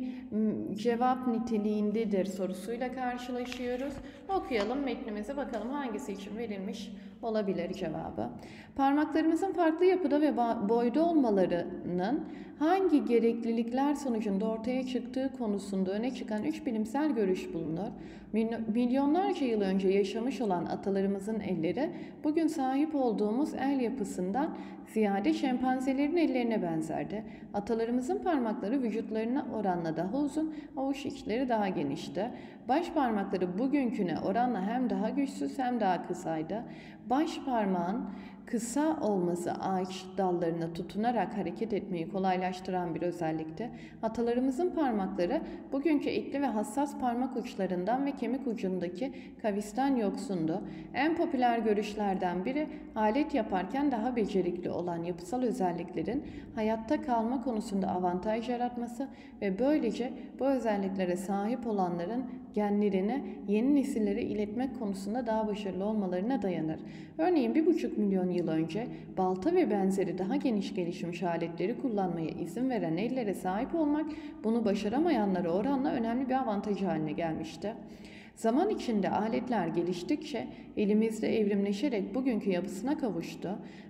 cevap niteliğindedir sorusuyla karşılaşıyoruz. Okuyalım metnimizi, bakalım hangisi için verilmiş olabilir cevabı. Parmaklarımızın farklı yapıda ve boyda olmalarının hangi gereklilikler sonucunda ortaya çıktığı konusunda öne çıkan üç bilimsel görüş bulunur. Milyonlarca yıl önce yaşamış olan atalarımızın elleri bugün sahip olduğumuz el yapısından ziyade şempanzelerin ellerine benzerdi. Atalarımızın parmakları vücutlarına oranla daha uzun, avuç içleri daha genişti. Baş parmakları bugünküne oranla hem daha güçsüz hem daha kısaydı. Baş parmağın kısa olması ağaç dallarına tutunarak hareket etmeyi kolaylaştıran bir özellikti. Atalarımızın parmakları bugünkü etli ve hassas parmak uçlarından ve kemik ucundaki kavisten yoksundu. En popüler görüşlerden biri alet yaparken daha becerikli olan yapısal özelliklerin hayatta kalma konusunda avantaj yaratması ve böylece bu özelliklere sahip olanların genlerini yeni nesillere iletmek konusunda daha başarılı olmalarına dayanır. Örneğin bir buçuk milyon yıl önce balta ve benzeri daha geniş gelişmiş aletleri kullanmaya izin veren ellere sahip olmak bunu başaramayanlara oranla önemli bir avantaj haline gelmişti. Zaman içinde aletler geliştikçe elimizde evrimleşerek bugünkü yapısına kavuştu.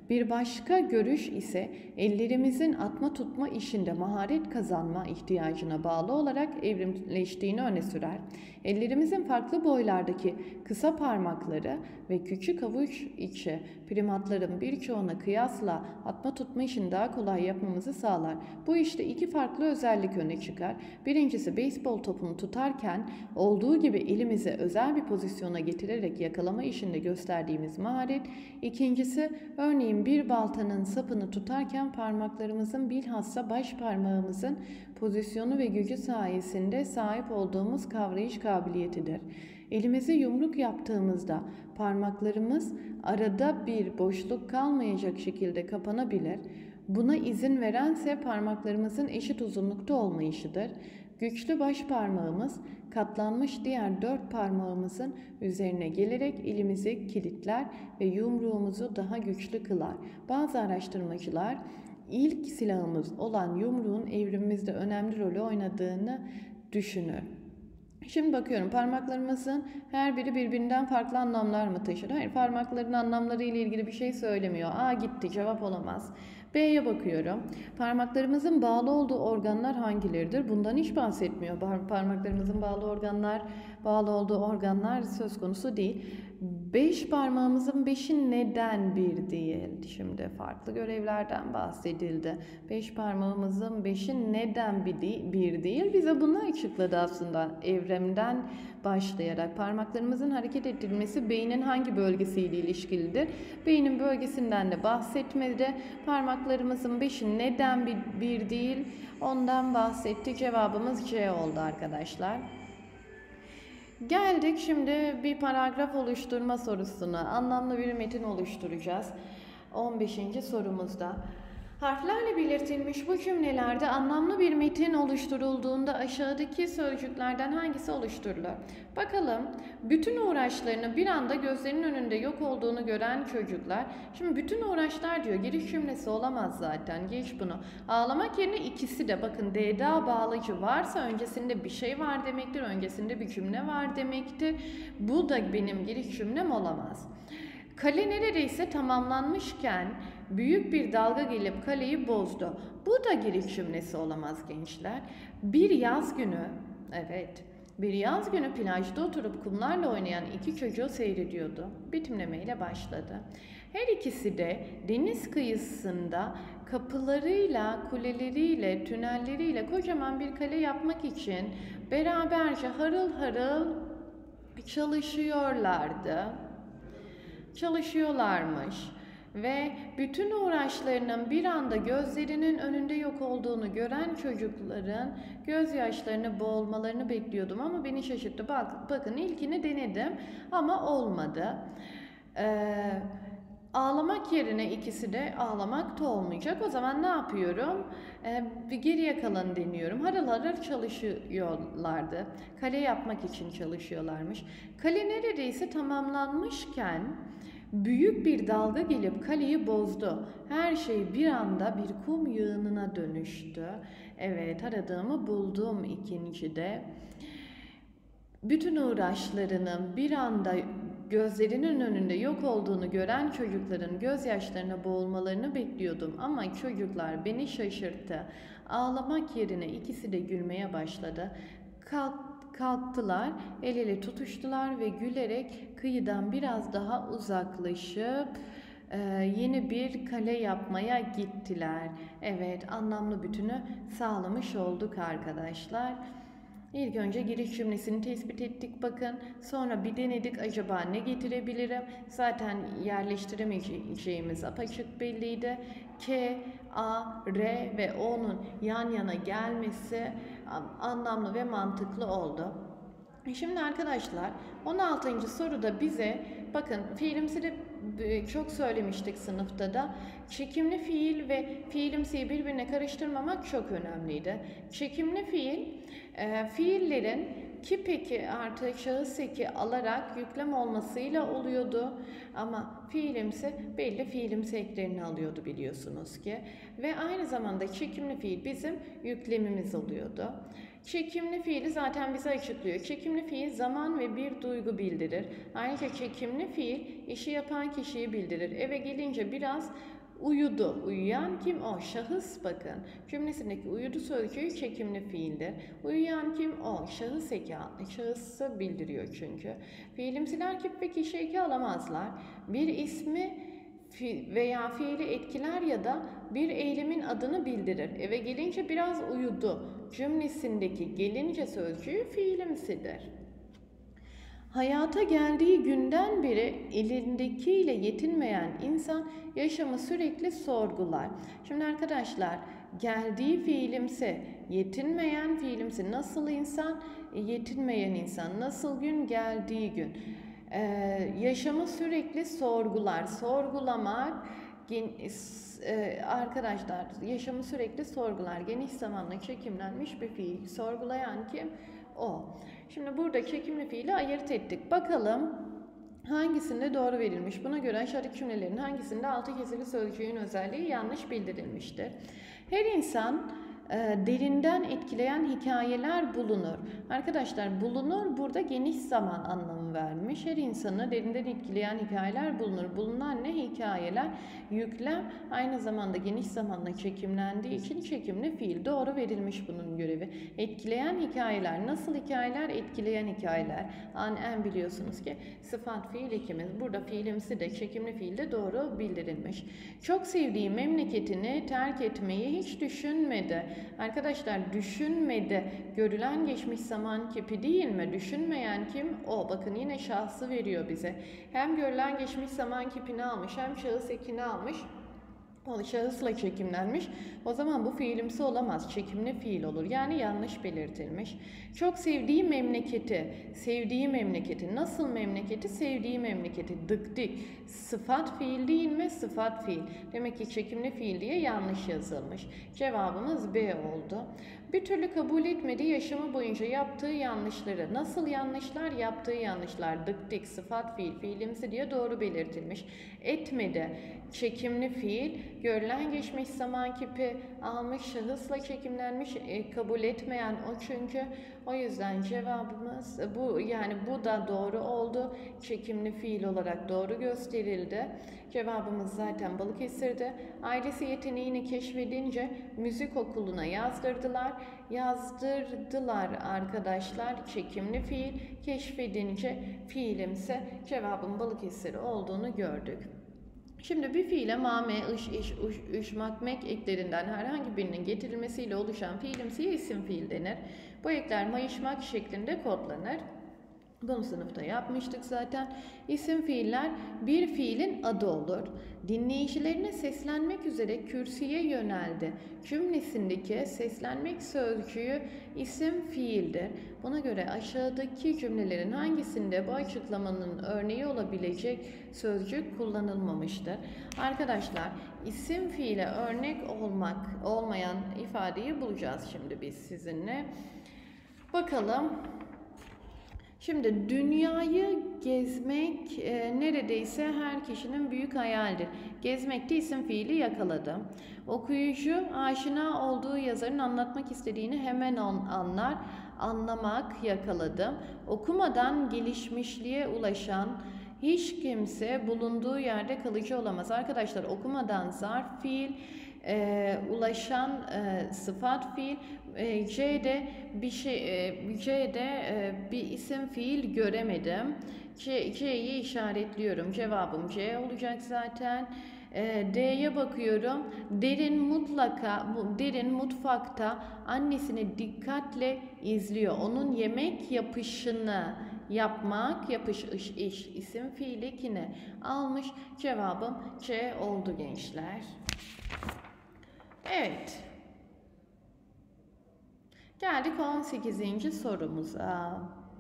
Bir başka görüş ise ellerimizin atma tutma işinde maharet kazanma ihtiyacına bağlı olarak evrimleştiğini öne sürer. Ellerimizin farklı boylardaki kısa parmakları ve küçük avuç içi primatların birçoğuna kıyasla atma tutma işini daha kolay yapmamızı sağlar. Bu işte iki farklı özellik öne çıkar. Birincisi beyzbol topunu tutarken olduğu gibi elimizi özel bir pozisyona getirerek yakalama işinde gösterdiğimiz maharet. İkincisi örneğin bir baltanın sapını tutarken parmaklarımızın bilhassa baş parmağımızın pozisyonu ve gücü sayesinde sahip olduğumuz kavrayış kabiliyetidir. Elimizi yumruk yaptığımızda parmaklarımız arada bir boşluk kalmayacak şekilde kapanabilir. Buna izin verense parmaklarımızın eşit uzunlukta olmayışıdır. Güçlü baş parmağımız katlanmış diğer dört parmağımızın üzerine gelerek elimizi kilitler ve yumruğumuzu daha güçlü kılar. Bazı araştırmacılar ilk silahımız olan yumruğun evrimimizde önemli rolü oynadığını düşünür. Şimdi bakıyorum, parmaklarımızın her biri birbirinden farklı anlamlar mı taşır? Hayır, parmakların anlamları ile ilgili bir şey söylemiyor. A gitti, cevap olamaz. B'ye bakıyorum. Parmaklarımızın bağlı olduğu organlar hangileridir? Bundan hiç bahsetmiyor. Parmaklarımızın bağlı organlar, bağlı olduğu organlar söz konusu değil. Beş parmağımızın beşi neden bir değil? Şimdi farklı görevlerden bahsedildi. Beş parmağımızın beşi neden bir değil? Bir değil? Bize bunu açıkladı aslında evremden başlayarak. Parmaklarımızın hareket ettirilmesi beynin hangi bölgesiyle ilişkilidir? Beynin bölgesinden de bahsetmedi. Parmaklarımızın beşi neden bir, bir değil? Ondan bahsetti. Cevabımız C oldu arkadaşlar. Geldik şimdi bir paragraf oluşturma sorusuna. Anlamlı bir metin oluşturacağız. on beşinci sorumuzda. Harflerle belirtilmiş bu cümlelerde anlamlı bir metin oluşturulduğunda aşağıdaki sözcüklerden hangisi oluşturulur? Bakalım, bütün uğraşlarını bir anda gözlerinin önünde yok olduğunu gören çocuklar. Şimdi bütün uğraşlar diyor, giriş cümlesi olamaz zaten, geç bunu. Ağlamak yerine ikisi de, bakın D'da bağlacı varsa öncesinde bir şey var demektir, öncesinde bir cümle var demektir. Bu da benim giriş cümlem olamaz. Kale neredeyse tamamlanmışken büyük bir dalga gelip kaleyi bozdu. Bu da giriş cümlesi olamaz gençler. Bir yaz günü, evet, bir yaz günü plajda oturup kumlarla oynayan iki çocuğu seyrediyordu. Betimlemeyle başladı. Her ikisi de deniz kıyısında kapılarıyla, kuleleriyle, tünelleriyle kocaman bir kale yapmak için beraberce harıl harıl çalışıyorlardı. Çalışıyorlarmış ve bütün uğraşlarının bir anda gözlerinin önünde yok olduğunu gören çocukların gözyaşlarını boğulmalarını bekliyordum ama beni şaşırttı. Bak, bakın ilkini denedim ama olmadı. Ee, ağlamak yerine ikisi de ağlamak da olmayacak. O zaman ne yapıyorum? Ee, bir geriye kalanı deniyorum. Harıl harıl çalışıyorlardı. Kale yapmak için çalışıyorlarmış. Kale neredeyse tamamlanmışken büyük bir dalga gelip kaleyi bozdu. Her şey bir anda bir kum yığınına dönüştü. Evet, aradığımı buldum ikincide. Bütün uğraşlarının bir anda gözlerinin önünde yok olduğunu gören çocukların gözyaşlarına boğulmalarını bekliyordum ama çocuklar beni şaşırttı. Ağlamak yerine ikisi de gülmeye başladı. Kalk Kalktılar, el ele tutuştular ve gülerek kıyıdan biraz daha uzaklaşıp e, yeni bir kale yapmaya gittiler. Evet, anlamlı bütünü sağlamış olduk arkadaşlar. İlk önce giriş cümlesini tespit ettik bakın. Sonra bir denedik, acaba ne getirebilirim? Zaten yerleştiremeyeceğimiz apaçık belliydi. K, A, R ve O'nun yan yana gelmesi anlamlı ve mantıklı oldu. Şimdi arkadaşlar on altıncı soruda bize bakın fiilimsi de çok söylemiştik sınıfta da, çekimli fiil ve fiilimsiyi birbirine karıştırmamak çok önemliydi. Çekimli fiil e, fiillerin ki peki artı şahıs eki alarak yüklem olmasıyla oluyordu ama fiilimsi belli fiilimsi eklerini alıyordu biliyorsunuz ki ve aynı zamanda çekimli fiil bizim yüklemimiz oluyordu. Çekimli fiili zaten bize açıklıyor. Çekimli fiil zaman ve bir duygu bildirir. Ayrıca çekimli fiil işi yapan kişiyi bildirir. Eve gelince biraz uyudu. Uyuyan kim? O. Şahıs bakın. Cümlesindeki uyudu sözcüğü çekimli fiildir. Uyuyan kim? O. Şahıs eki. Şahısı bildiriyor çünkü. Fiilimsiler kip ve kişi eki alamazlar. Bir ismi veya fiili etkiler ya da bir eylemin adını bildirir. Eve gelince biraz uyudu cümlesindeki gelince sözcüğü fiilimsidir. Hayata geldiği günden beri elindekiyle yetinmeyen insan yaşamı sürekli sorgular. Şimdi arkadaşlar, geldiği fiilimsi, yetinmeyen fiilimsi. Nasıl insan? Yetinmeyen insan. Nasıl gün? Geldiği gün. Ee, yaşamı sürekli sorgular. Sorgulamak, e, arkadaşlar, yaşamı sürekli sorgular. Geniş zamanla çekimlenmiş bir fiil. Sorgulayan kim? O. Şimdi burada çekimli fiili ayırt ettik. Bakalım hangisinde doğru verilmiş? Buna göre aşağıdaki cümlelerin hangisinde altı kesili sözcüğün özelliği yanlış bildirilmiştir? Her insan e, derinden etkileyen hikayeler bulunur. Arkadaşlar, bulunur burada geniş zaman anlamı vermiş. Her insanı derinden etkileyen hikayeler bulunur. Bulunan ne? Hikayeler. Yüklem aynı zamanda geniş zamanla çekimlendiği için çekimli fiil. Doğru verilmiş bunun görevi. Etkileyen hikayeler. Nasıl hikayeler? Etkileyen hikayeler. An en biliyorsunuz ki sıfat fiil ekimiz. Burada fiilimsi de çekimli fiil de doğru bildirilmiş. Çok sevdiği memleketini terk etmeyi hiç düşünmedi. Arkadaşlar, düşünmedi. Görülen geçmiş zaman kipi değil mi? Düşünmeyen kim? O. Bakın yine şahsı veriyor bize. Hem görülen geçmiş zaman kipini almış hem şahıs ekini almış. O şahısla çekimlenmiş. O zaman bu fiilimsi olamaz. Çekimli fiil olur. Yani yanlış belirtilmiş. Çok sevdiği memleketi. Sevdiği memleketi. Nasıl memleketi? Sevdiği memleketi. Dık dik. Sıfat fiil değil mi? Sıfat fiil. Demek ki çekimli fiil diye yanlış yazılmış. Cevabımız B oldu. Bir türlü kabul etmedi yaşamı boyunca yaptığı yanlışları. Nasıl yanlışlar? Yaptığı yanlışlar. Dık dik, sıfat fiil, fiilimsi diye doğru belirtilmiş. Etmedi. Çekimli fiil, görülen geçmiş zaman kipi almış, şahısla çekimlenmiş, e, kabul etmeyen o çünkü. O yüzden cevabımız bu, yani bu da doğru oldu. Çekimli fiil olarak doğru gösterildi. Cevabımız zaten Balıkesir'de. Ailesi yeteneğini keşfedince müzik okuluna yazdırdılar. Yazdırdılar arkadaşlar. Çekimli fiil, keşfedince fiilimse cevabın Balıkesir olduğunu gördük. Şimdi bir fiile mame, ış, iş, uş, üş, mak, mek eklerinden herhangi birinin getirilmesiyle oluşan fiilimsiye isim fiil denir. Bu ekler mayışmak şeklinde kodlanır. Bunu sınıfta yapmıştık zaten. İsim fiiller bir fiilin adı olur. Dinleyicilerine seslenmek üzere kürsüye yöneldi cümlesindeki seslenmek sözcüğü isim fiildir. Buna göre aşağıdaki cümlelerin hangisinde bu açıklamanın örneği olabilecek sözcük kullanılmamıştır? Arkadaşlar, isim fiile örnek olmak olmayan ifadeyi bulacağız şimdi biz sizinle. Bakalım. Şimdi dünyayı gezmek e, neredeyse her kişinin büyük hayalidir. Gezmekte isim fiili yakaladı. Okuyucu aşina olduğu yazarın anlatmak istediğini hemen anlar. Anlamak yakaladı. Okumadan gelişmişliğe ulaşan hiç kimse bulunduğu yerde kalıcı olamaz. Arkadaşlar, okumadan zarf fiil, e, ulaşan e, sıfat fiil, e, C'de bir şey, e, C'de e, bir isim fiil göremedim. C, C'yi işaretliyorum. Cevabım C olacak zaten. E, D'ye bakıyorum. Derin mutlaka, derin mutfakta annesini dikkatle izliyor. Onun yemek yapışını yapmak, yapış, iş, iş, isim fiili kine almış. Cevabım C oldu gençler. Evet. Geldik on sekizinci sorumuza.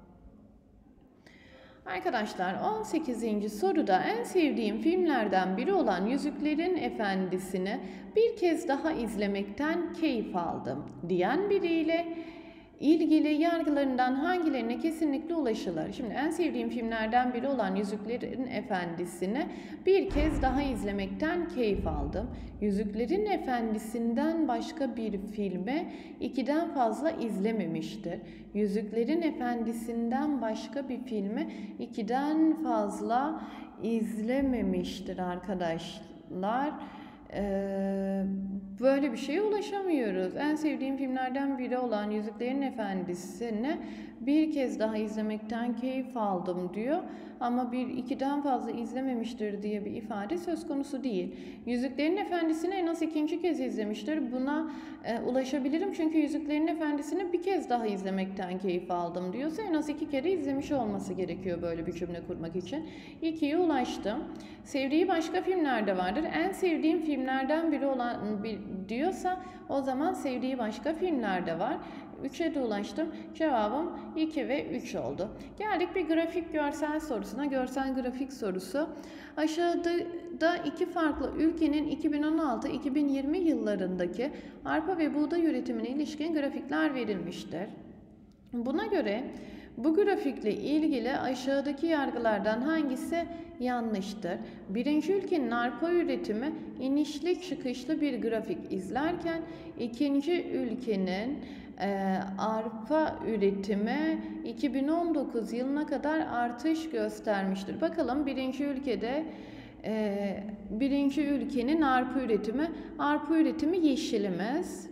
Arkadaşlar, on sekizinci soruda en sevdiğim filmlerden biri olan Yüzüklerin Efendisi'ni bir kez daha izlemekten keyif aldım diyen biriyle ilgili yargılarından hangilerine kesinlikle ulaşılır? Şimdi en sevdiğim filmlerden biri olan Yüzüklerin Efendisi'ni bir kez daha izlemekten keyif aldım. Yüzüklerin Efendisi'nden başka bir filmi ikiden fazla izlememiştir. Yüzüklerin Efendisi'nden başka bir filmi ikiden fazla izlememiştir arkadaşlar. Ee, böyle bir şeye ulaşamıyoruz. En sevdiğim filmlerden biri olan Yüzüklerin Efendisi'ni bir kez daha izlemekten keyif aldım diyor. Ama bir ikiden fazla izlememiştir diye bir ifade söz konusu değil. Yüzüklerin Efendisi'ni en az ikinci kez izlemiştir. Buna e, ulaşabilirim çünkü Yüzüklerin Efendisi'ni bir kez daha izlemekten keyif aldım diyorsa en az iki kere izlemiş olması gerekiyor böyle bir cümle kurmak için. İkiye ulaştım. Sevdiği başka filmler de vardır. En sevdiğim filmlerden biri olan bir, diyorsa o zaman sevdiği başka filmler de var. üçe de ulaştım. Cevabım iki ve üç oldu. Geldik bir grafik görsel sorusuna. Görsel grafik sorusu. Aşağıda iki farklı ülkenin iki bin on altı iki bin yirmi yıllarındaki arpa ve buğday üretimine ilişkin grafikler verilmiştir. Buna göre bu grafikle ilgili aşağıdaki yargılardan hangisi yanlıştır? Birinci ülkenin arpa üretimi inişli çıkışlı bir grafik izlerken ikinci ülkenin e, arpa üretimi iki bin on dokuz yılına kadar artış göstermiştir. Bakalım birinci ülkede e, birinci ülkenin arpa üretimi, arpa üretimi yeşilimiz.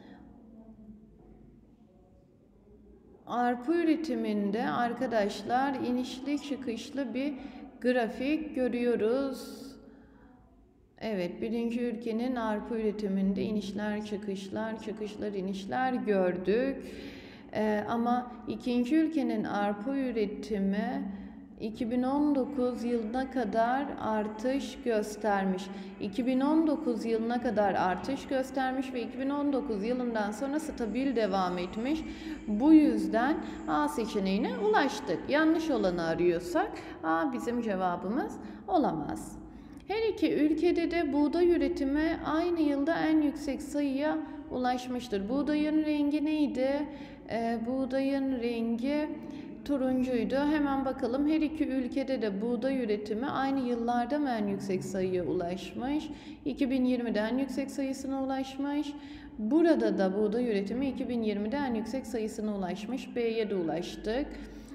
Arpa üretiminde arkadaşlar inişli çıkışlı bir grafik görüyoruz. Evet, birinci ülkenin arpa üretiminde inişler çıkışlar, çıkışlar inişler gördük. Ee, ama ikinci ülkenin arpa üretimi iki bin on dokuz yılına kadar artış göstermiş. iki bin on dokuz yılına kadar artış göstermiş ve iki bin on dokuz yılından sonra stabil devam etmiş. Bu yüzden A seçeneğine ulaştık. Yanlış olanı arıyorsak A bizim cevabımız olamaz. Her iki ülkede de buğday üretimi aynı yılda en yüksek sayıya ulaşmıştır. Buğdayın rengi neydi? Ee, buğdayın rengi turuncuydu. Hemen bakalım her iki ülkede de buğday üretimi aynı yıllarda mı en yüksek sayıya ulaşmış? iki bin yirmide en yüksek sayısına ulaşmış. Burada da buğday üretimi iki bin yirmide en yüksek sayısına ulaşmış. B'ye de ulaştık.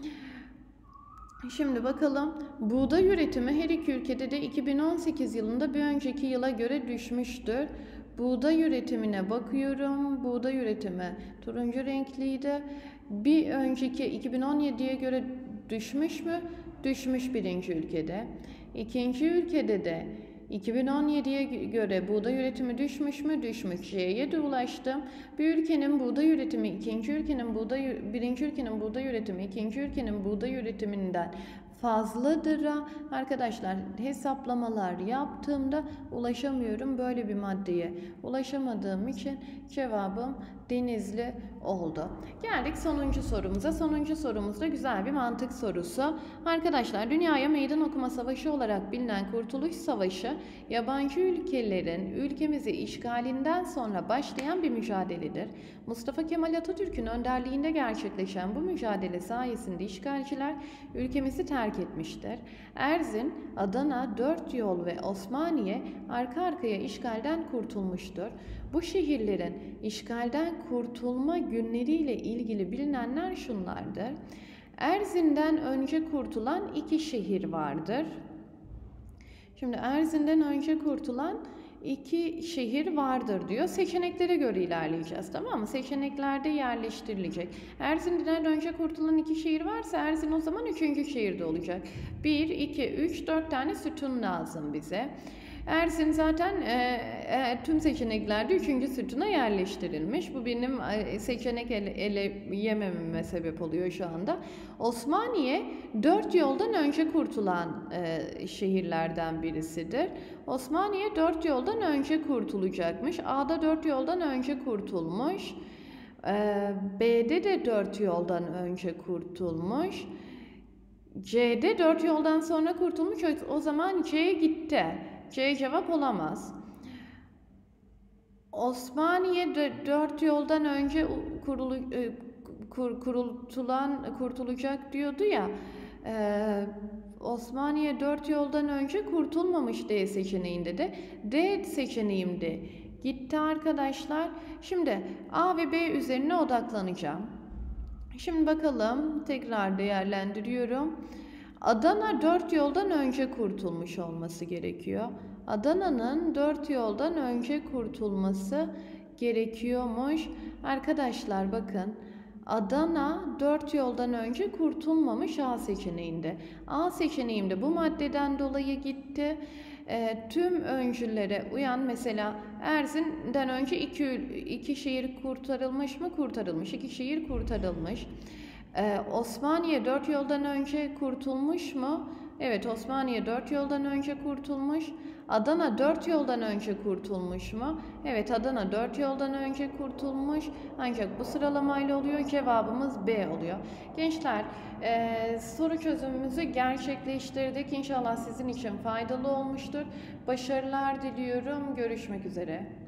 Şimdi bakalım buğday üretimi her iki ülkede de iki bin on sekiz yılında bir önceki yıla göre düşmüştür. Buğday üretimine bakıyorum. Buğday üretimi turuncu renkliydi. Bir önceki iki bin on yediye göre düşmüş mü? Düşmüş birinci ülkede. İkinci ülkede de iki bin on yediye göre buğday üretimi düşmüş mü? Düşmüş. C'ye de ulaştım. Bir ülkenin buğday üretimi, ikinci ülkenin buğday, birinci ülkenin buğday üretimi, ikinci ülkenin buğday üretiminden fazladır. Arkadaşlar hesaplamalar yaptığımda ulaşamıyorum böyle bir maddeye. Ulaşamadığım için cevabım Denizli oldu. Geldik sonuncu sorumuza. Sonuncu sorumuz da güzel bir mantık sorusu. Arkadaşlar dünyaya meydan okuma savaşı olarak bilinen Kurtuluş Savaşı yabancı ülkelerin ülkemizi işgalinden sonra başlayan bir mücadeledir. Mustafa Kemal Atatürk'ün önderliğinde gerçekleşen bu mücadele sayesinde işgalciler ülkemizi terk etmiştir. Erzin, Adana, Dört Yol ve Osmaniye arka arkaya işgalden kurtulmuştur. Bu şehirlerin işgalden kurtulma günleriyle ilgili bilinenler şunlardır. Erzin'den önce kurtulan iki şehir vardır. Şimdi Erzin'den önce kurtulan iki şehir vardır diyor. Seçeneklere göre ilerleyeceğiz, tamam mı? Seçeneklerde yerleştirilecek. Erzin'den önce kurtulan iki şehir varsa Erzin o zaman üçüncü şehirde olacak. bir, iki, üç, dört tane sütun lazım bize. Erzin zaten e, e, tüm seçeneklerde üçüncü sütuna yerleştirilmiş. Bu benim e, seçenek ele, ele yemememe sebep oluyor şu anda. Osmaniye dört yoldan önce kurtulan e, şehirlerden birisidir. Osmaniye dört yoldan önce kurtulacakmış. A'da dört yoldan önce kurtulmuş. E, B'de de dört yoldan önce kurtulmuş. C'de dört yoldan sonra kurtulmuş. O zaman C gitti. C cevap olamaz. Osmaniye dört yoldan önce kurulu, kur, kurultulan kurtulacak diyordu ya. Ee, Osmaniye dört yoldan önce kurtulmamış D seçeneğinde de. D seçeneğimde gitti arkadaşlar. Şimdi A ve B üzerine odaklanacağım. Şimdi bakalım, tekrar değerlendiriyorum. Adana dört yoldan önce kurtulmuş olması gerekiyor. Adana'nın dört yoldan önce kurtulması gerekiyormuş. Arkadaşlar bakın, Adana dört yoldan önce kurtulmamış A seçeneğinde. A seçeneğimde bu maddeden dolayı gitti. E, tüm öncüllere uyan, mesela Erzin'den önce iki, iki şehir kurtarılmış mı? Kurtarılmış. İki şehir kurtarılmış. Ee, Osmaniye dört yoldan önce kurtulmuş mu? Evet, Osmaniye dört yoldan önce kurtulmuş. Adana dört yoldan önce kurtulmuş mu? Evet, Adana dört yoldan önce kurtulmuş. Ancak bu sıralamayla oluyor. Cevabımız B oluyor. Gençler, e, soru çözümümüzü gerçekleştirdik. İnşallah sizin için faydalı olmuştur. Başarılar diliyorum. Görüşmek üzere.